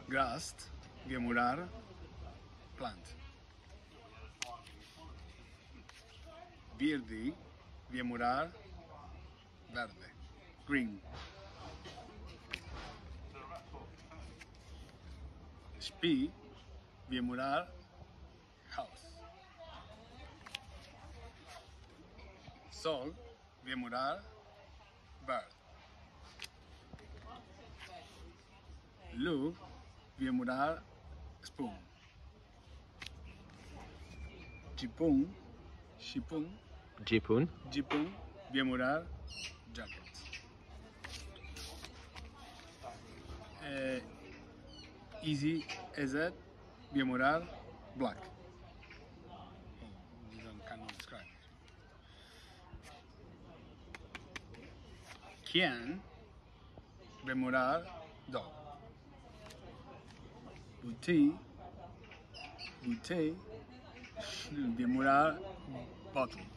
Grast, viemurar, plant. Verde, viemurar, verde, green. Spi, viemurar, house. Sol, viemurar, bird. Lu, viemurar, spoon. Jipung, shipung, Jipun. jipung, viemurar, jacket. Easy as that, viemurar, black. These I cannot describe. Quien, viemurar, dog. Bouteille, bouteille, viemurar, bottle.